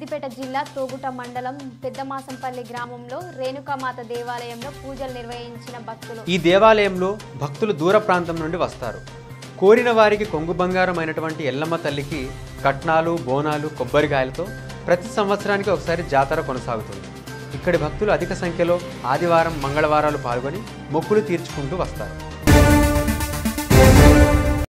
సిద్దిపేట జిల్లా తోగుట మండలం పెద్దమాసంపల్లి గ్రామంలో రేణుకామాత దేవాలయంలో పూజలు నిర్వహించిన భక్తులు. ఈ దేవాలయంలో భక్తులు దూర ప్రాంతం నుండి వస్తారు. కోరిన వారికి కొంగు బంగారమైనటువంటి ఎల్లమ్మ తల్లికి కట్నాలు, బోనాలు, కొబ్బరికాయలతో ప్రతి సంవత్సరానికి ఒకసారి జాతర కొనసాగుతుంది. ఇక్కడి భక్తులు అధిక సంఖ్యలో ఆదివారం, మంగళవారాలు పాల్గొని మొక్కులు తీర్చుకుంటూ వస్తారు.